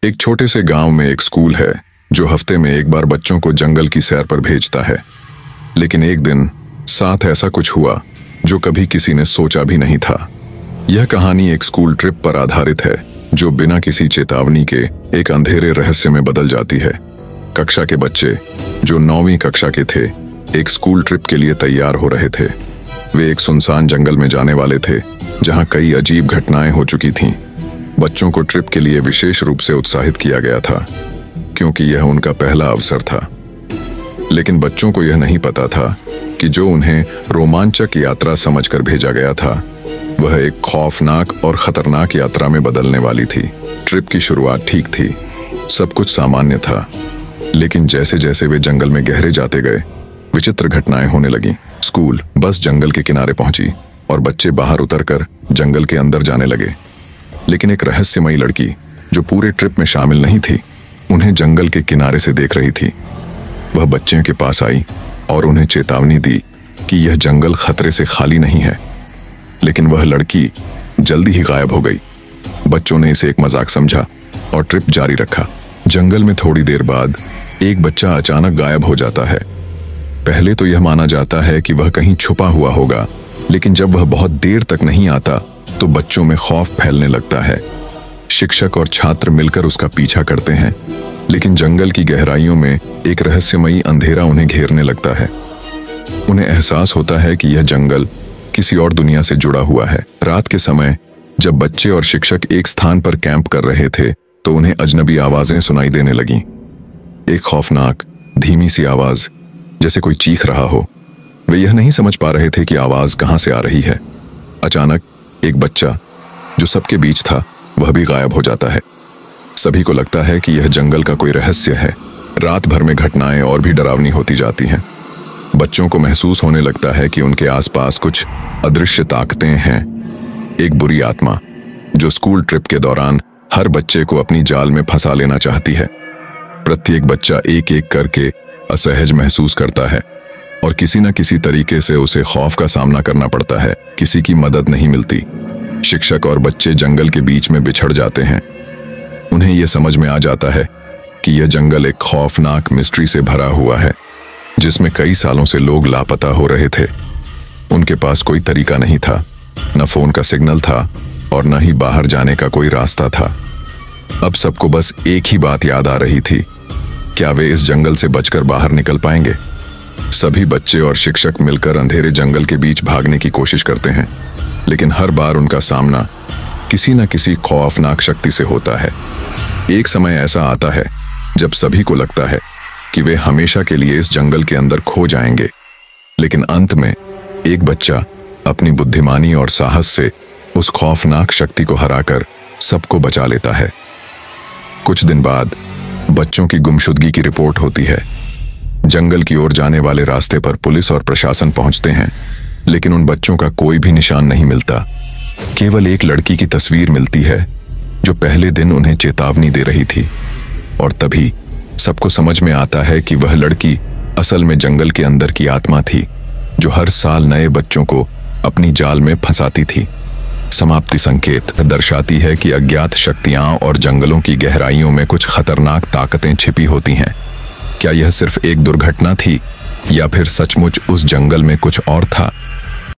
एक छोटे से गांव में एक स्कूल है जो हफ्ते में एक बार बच्चों को जंगल की सैर पर भेजता है। लेकिन एक दिन साथ ऐसा कुछ हुआ जो कभी किसी ने सोचा भी नहीं था। यह कहानी एक स्कूल ट्रिप पर आधारित है जो बिना किसी चेतावनी के एक अंधेरे रहस्य में बदल जाती है। कक्षा के बच्चे जो 9वीं कक्षा के थे एक स्कूल ट्रिप के लिए तैयार हो रहे थे। वे एक सुनसान जंगल में जाने वाले थे जहां कई अजीब घटनाएं हो चुकी थीं। बच्चों को ट्रिप के लिए विशेष रूप से उत्साहित किया गया था क्योंकि यह उनका पहला अवसर था। लेकिन बच्चों को यह नहीं पता था कि जो उन्हें रोमांचक यात्रा समझकर भेजा गया था वह एक खौफनाक और खतरनाक यात्रा में बदलने वाली थी। ट्रिप की शुरुआत ठीक थी, सब कुछ सामान्य था, लेकिन जैसे जैसे वे जंगल में गहरे जाते गए विचित्र घटनाएं होने लगीं। स्कूल बस जंगल के किनारे पहुंची और बच्चे बाहर उतरकर जंगल के अंदर जाने लगे। लेकिन एक रहस्यमयी लड़की जो पूरे ट्रिप में शामिल नहीं थी उन्हें जंगल के किनारे से देख रही थी। वह बच्चों के पास आई और उन्हें चेतावनी दी कि यह जंगल खतरे से खाली नहीं है। लेकिन वह लड़की जल्दी ही गायब हो गई। बच्चों ने इसे एक मजाक समझा और ट्रिप जारी रखा। जंगल में थोड़ी देर बाद एक बच्चा अचानक गायब हो जाता है। पहले तो यह माना जाता है कि वह कहीं छुपा हुआ होगा, लेकिन जब वह बहुत देर तक नहीं आता तो बच्चों में खौफ फैलने लगता है। शिक्षक और छात्र मिलकर उसका पीछा करते हैं, लेकिन जंगल की गहराइयों में एक रहस्यमयी अंधेरा उन्हें घेरने लगता है। उन्हें एहसास होता है कि यह जंगल किसी और दुनिया से जुड़ा हुआ है। रात के समय जब बच्चे और शिक्षक एक स्थान पर कैंप कर रहे थे तो उन्हें अजनबी आवाजें सुनाई देने लगीं। एक खौफनाक धीमी सी आवाज, जैसे कोई चीख रहा हो। वे यह नहीं समझ पा रहे थे कि आवाज कहां से आ रही है। अचानक एक बच्चा जो सबके बीच था वह भी गायब हो जाता है। सभी को लगता है कि यह जंगल का कोई रहस्य है। रात भर में घटनाएं और भी डरावनी होती जाती हैं। बच्चों को महसूस होने लगता है कि उनके आसपास कुछ अदृश्य ताकतें हैं। एक बुरी आत्मा जो स्कूल ट्रिप के दौरान हर बच्चे को अपनी जाल में फंसा लेना चाहती है। प्रत्येक बच्चा एक एक करके असहज महसूस करता है और किसी न किसी तरीके से उसे खौफ का सामना करना पड़ता है। किसी की मदद नहीं मिलती। शिक्षक और बच्चे जंगल के बीच में बिछड़ जाते हैं। उन्हें यह समझ में आ जाता है कि यह जंगल एक खौफनाक मिस्ट्री से भरा हुआ है जिसमें कई सालों से लोग लापता हो रहे थे। उनके पास कोई तरीका नहीं था, न फोन का सिग्नल था और न ही बाहर जाने का कोई रास्ता था। अब सबको बस एक ही बात याद आ रही थी, क्या वे इस जंगल से बचकर बाहर निकल पाएंगे? सभी बच्चे और शिक्षक मिलकर अंधेरे जंगल के बीच भागने की कोशिश करते हैं, लेकिन हर बार उनका सामना किसी न किसी खौफनाक शक्ति से होता है। एक समय ऐसा आता है जब सभी को लगता है कि वे हमेशा के लिए इस जंगल के अंदर खो जाएंगे, लेकिन अंत में एक बच्चा अपनी बुद्धिमानी और साहस से उस खौफनाक शक्ति को हराकर सबको बचा लेता है। कुछ दिन बाद बच्चों की गुमशुदगी की रिपोर्ट होती है। जंगल की ओर जाने वाले रास्ते पर पुलिस और प्रशासन पहुंचते हैं, लेकिन उन बच्चों का कोई भी निशान नहीं मिलता। केवल एक लड़की की तस्वीर मिलती है जो पहले दिन उन्हें चेतावनी दे रही थी। और तभी सबको समझ में आता है कि वह लड़की असल में जंगल के अंदर की आत्मा थी जो हर साल नए बच्चों को अपनी जाल में फंसाती थी। समाप्ति संकेत दर्शाती है कि अज्ञात शक्तियां और जंगलों की गहराइयों में कुछ खतरनाक ताकतें छिपी होती हैं। क्या यह सिर्फ एक दुर्घटना थी या फिर सचमुच उस जंगल में कुछ और था?